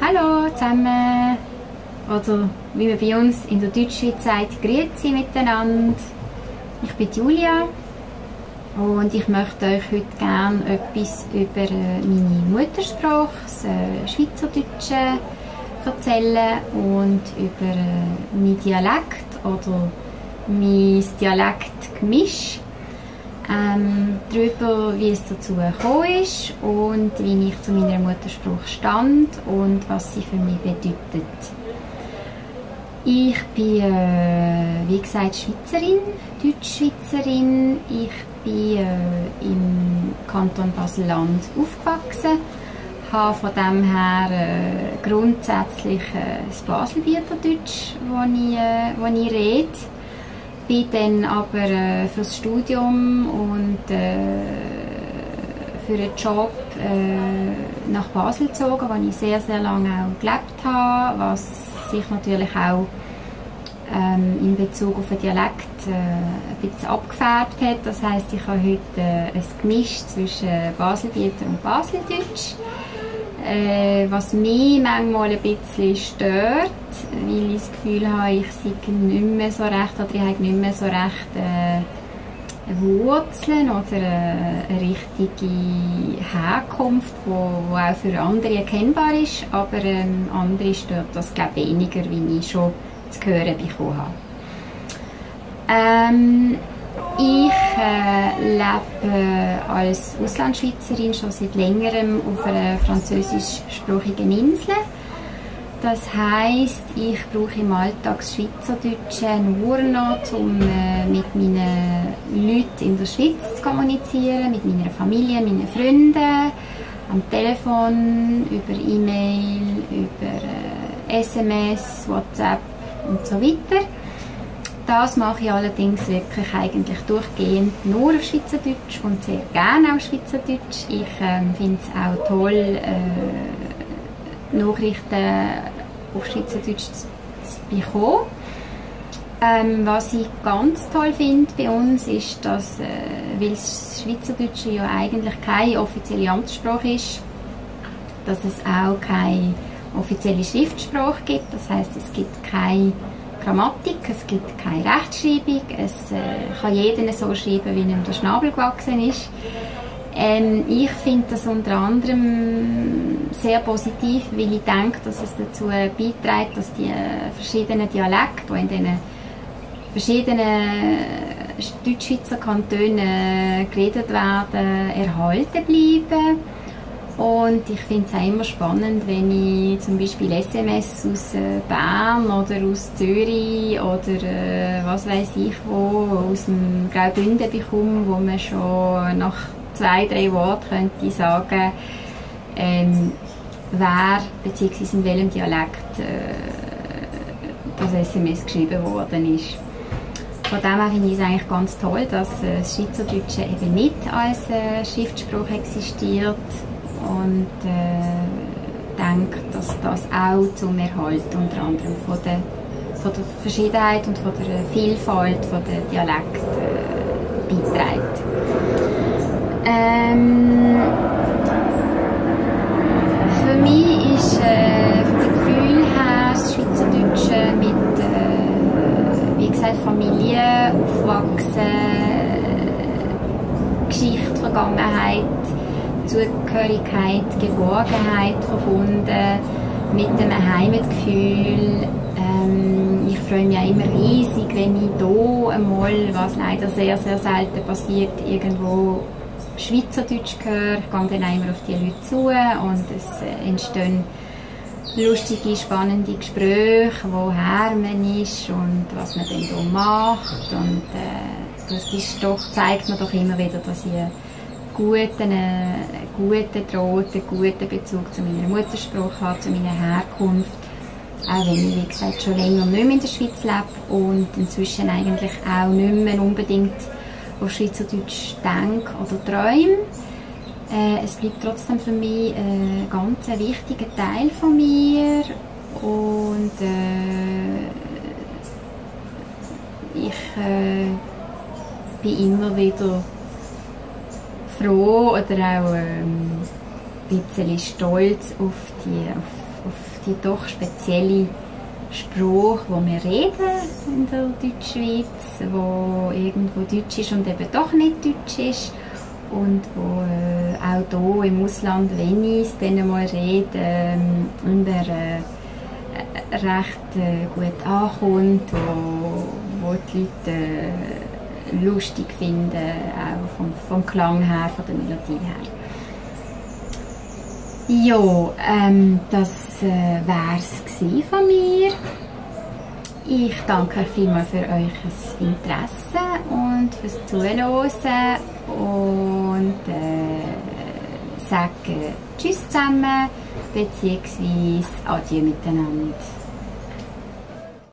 Hallo zusammen, oder wie man bei uns in der Deutschschweiz sagt, grüezi miteinander. Ich bin Julia und ich möchte euch heute gerne etwas über meine Muttersprache, das Schweizerdeutsche, erzählen und über meinen Dialekt oder mein Dialektgemisch. Darüber, wie es dazu gekommen ist und wie ich zu meiner Muttersprache stand und was sie für mich bedeutet. Ich bin, wie gesagt, Schweizerin, Deutschschweizerin. Ich bin im Kanton Basel-Land aufgewachsen, habe von dem her grundsätzlich das Baselbieter Deutsch, das ich rede. Bin dann aber fürs Studium und für einen Job nach Basel gezogen, wo ich sehr, sehr lange auch gelebt habe, was sich natürlich auch in Bezug auf den Dialekt ein bisschen abgefärbt hat. Das heisst, ich habe heute ein Gemisch zwischen Baselbieter und Baseldeutsch. Was mich manchmal ein bisschen stört, weil ich das Gefühl habe, ich sei nicht mehr so recht, oder ich habe nicht mehr so recht Wurzeln oder eine richtige Herkunft, die auch für andere erkennbar ist, aber andere stört das, glaube ich, weniger, wie ich schon zu hören bekommen habe. Ich lebe als Auslandschweizerin schon seit längerem auf einer französischsprachigen Insel. Das heisst, ich brauche im Alltag das Schweizerdeutsche nur noch, um mit meinen Leuten in der Schweiz zu kommunizieren, mit meiner Familie, meinen Freunden, am Telefon, über E-Mail, über SMS, WhatsApp und so weiter. Das mache ich allerdings wirklich eigentlich durchgehend nur auf Schweizerdeutsch und sehr gerne auf Schweizerdeutsch. Ich finde es auch toll, Nachrichten auf Schweizerdeutsch zu bekommen. Was ich ganz toll finde bei uns ist, dass, weil das Schweizerdeutsche ja eigentlich keine offizielle Amtssprache ist, dass es auch keine offizielle Schriftsprache gibt. Das heisst, es gibt keine Grammatik, es gibt keine Rechtschreibung, es kann jeder so schreiben, wie ihm der Schnabel gewachsen ist. Ich finde das unter anderem sehr positiv, weil ich denke, dass es dazu beiträgt, dass die verschiedenen Dialekte, die in diesen verschiedenen Deutschschweizer Kantonen geredet werden, erhalten bleiben. Und ich finde es auch immer spannend, wenn ich zum Beispiel SMS aus Bern oder aus Zürich oder was weiß ich wo, aus dem Graubünden bekomme, wo man schon nach 2-3 Worten könnte sagen, wer bzw. in welchem Dialekt das SMS geschrieben worden ist. Von dem her finde ich es eigentlich ganz toll, dass das Schweizerdeutsche eben nicht als Schriftsprache existiert. Und denke, dass das auch zum Erhalt unter anderem von der Verschiedenheit und von der Vielfalt von der Dialekte beiträgt. Für mich ist von dem Gefühl her das Schweizerdeutsche mit wie gesagt, Familie, Aufwachsen, Geschichte, Vergangenheit, Zugehörigkeit, Geborgenheit verbunden, mit einem Heimatgefühl. Ich freue mich auch immer riesig, wenn ich hier einmal, was leider sehr, sehr selten passiert, irgendwo Schweizerdeutsch höre. Ich gehe dann auch immer auf die Leute zu und es entstehen lustige, spannende Gespräche, woher man ist und was man denn hier macht. Und das ist doch, zeigt mir doch immer wieder, dass ich guten Bezug zu meiner Muttersprache habe, zu meiner Herkunft. Auch wenn ich, wie gesagt, schon länger nicht mehr in der Schweiz lebe und inzwischen eigentlich auch nicht mehr unbedingt auf Schweizerdeutsch denke oder träume. Es bleibt trotzdem für mich ein ganz wichtiger Teil von mir und ich bin immer wieder froh oder auch ein bisschen stolz auf auf die doch spezielle Sprache, wo wir reden in der Deutschschweiz, wo irgendwo Deutsch ist und eben doch nicht Deutsch ist und wo auch hier im Ausland, wenn ich es dann mal rede, recht gut ankommt, wo die Leute lustig finden, auch vom Klang her, von der Melodie her. Ja, das wäre es von mir. Ich danke euch vielmals für euer Interesse und fürs Zuhören und sage Tschüss zusammen bzw. Adieu miteinander.